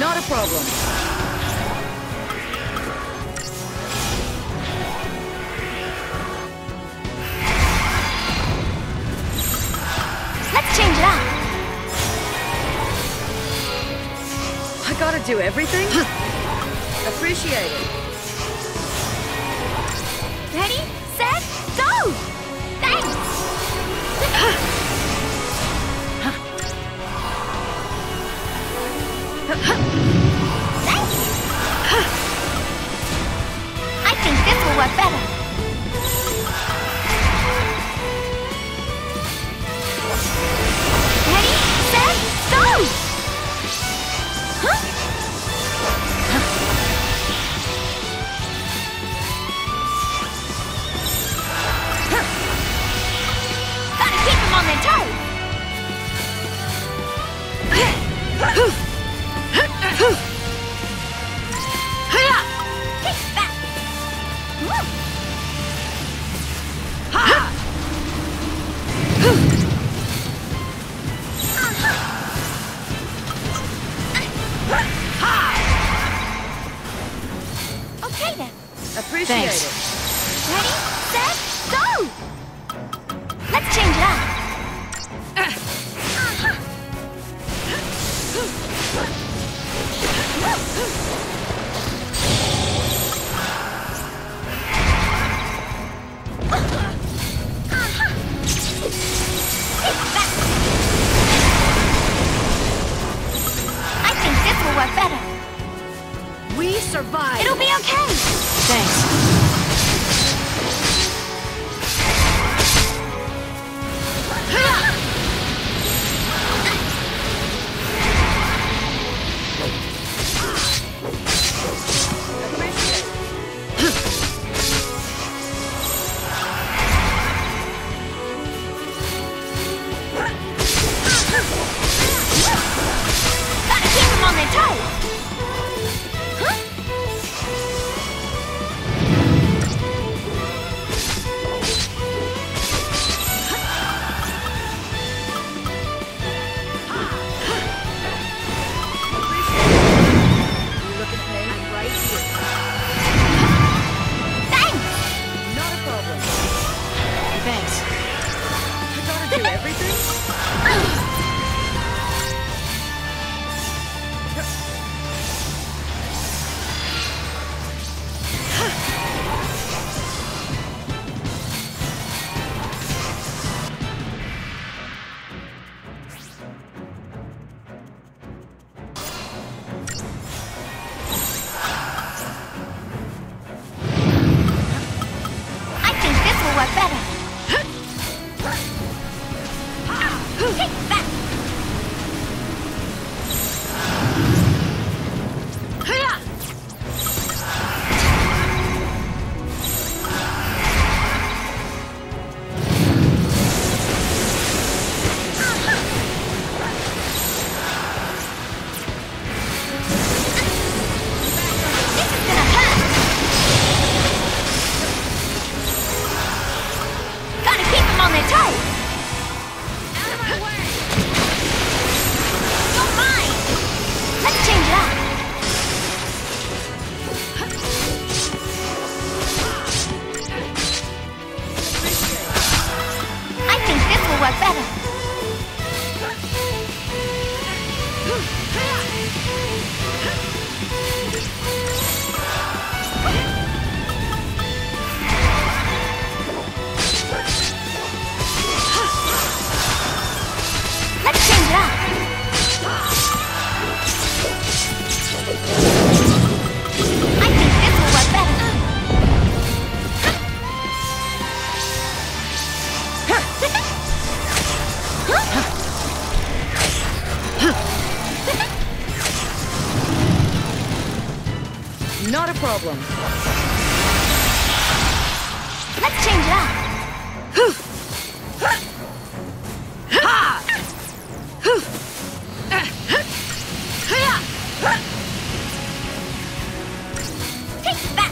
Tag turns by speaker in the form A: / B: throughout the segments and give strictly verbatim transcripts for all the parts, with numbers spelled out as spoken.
A: Not a problem.
B: Let's change it up.
A: I gotta do everything? Appreciate it.
B: Ready, set, go! Thanks! Thanks! I think this will work better. Ready, set, go! Huh? Gotta keep them on their toes. Take that. Okay then.
A: Appreciate
C: Thanks.
A: it.
B: Ready, set, go! Let's change it up. I think this will work better.
A: We survived.
B: It'll be okay.
C: Thanks.
B: Gotta keep them on their toes. Huh?
A: You look at me. I'm right here.
B: Thanks.
A: Not a problem.
C: Thanks.
A: I gotta do everything?
B: I think this will work better. Take that. This is gonna hurt. Gotta keep them on their toes. Out of my way. Don't mind. Let's change it up. I think this will work better. Let's change it up. I think this will work better.
A: Not a problem.
B: Let's change it up. Take that.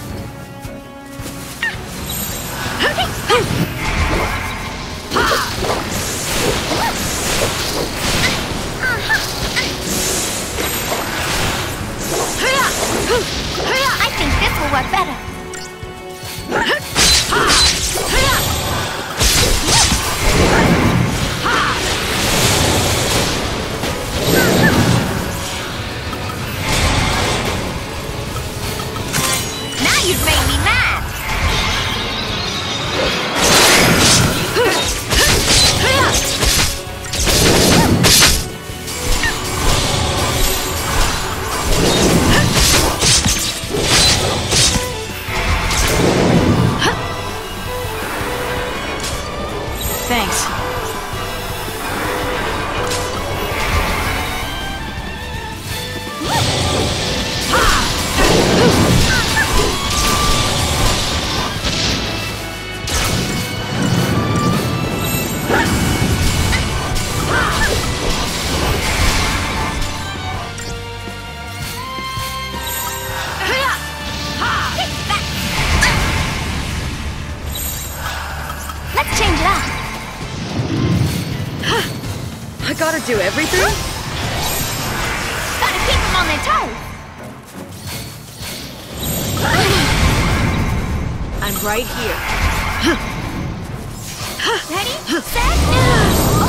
B: Take that. I think this will work better. Now you've made me mad.
C: Thanks.
B: Let's change it up.
A: I gotta do everything?
B: Gotta keep them on their toes.
C: I'm right here.
B: Ready, set, go!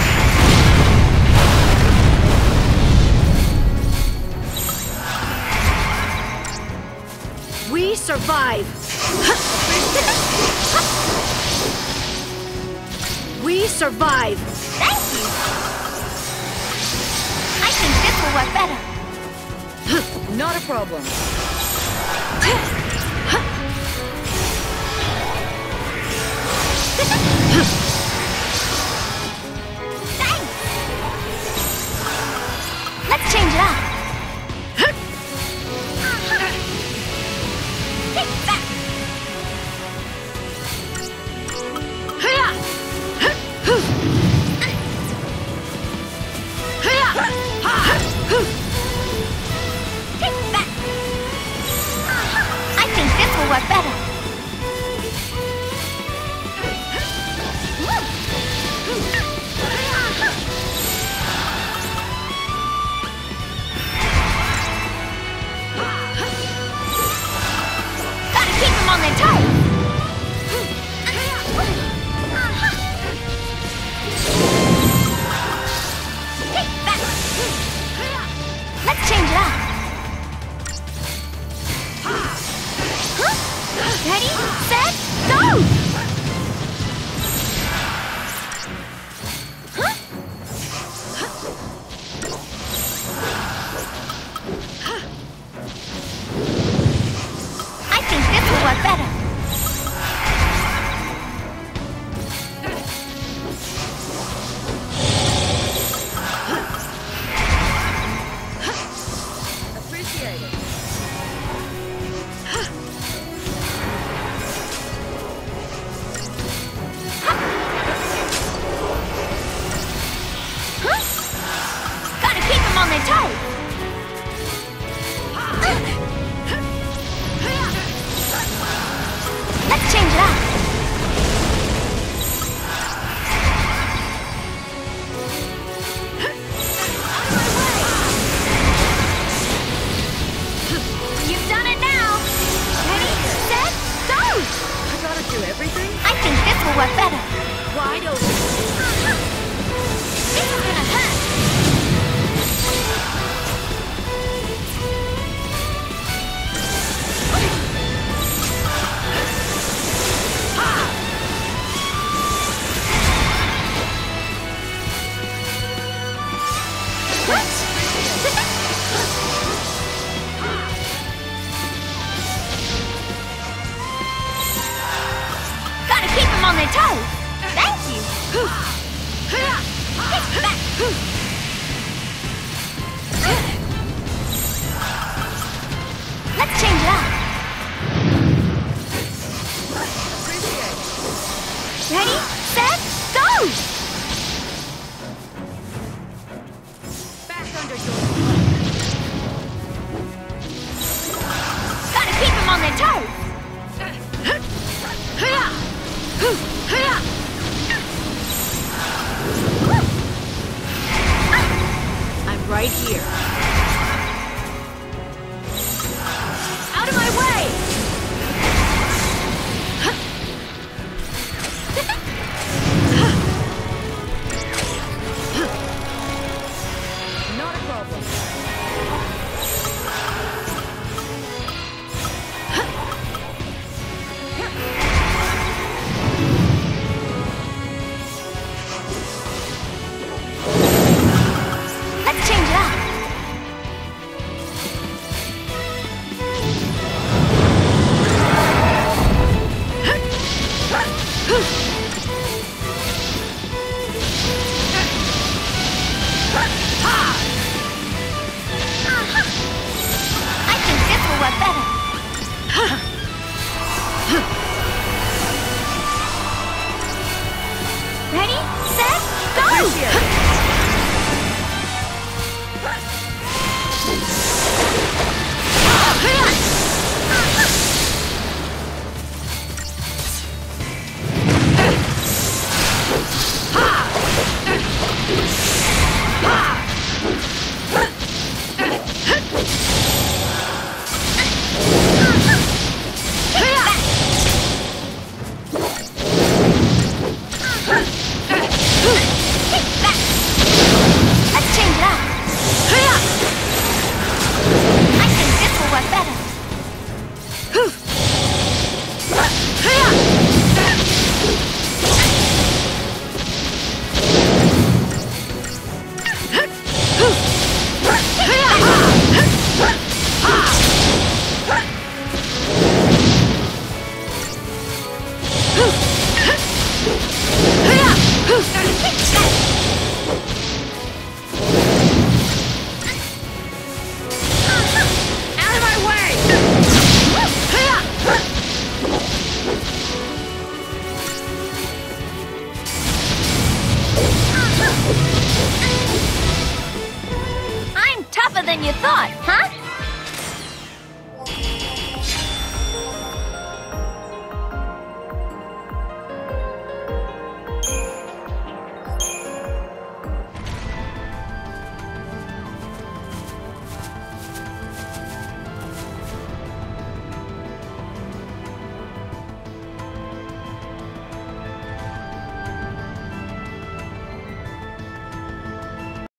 C: We survive. We survive.
B: Thank you. I think this will work better.
A: Not a problem.
B: Thanks. Let's change it up. Take that. Take that. I think this will work better. Gotta keep them on their toes. Take that. Let's change it up. Ready, set, go! I think this will work better.
A: Appreciate it.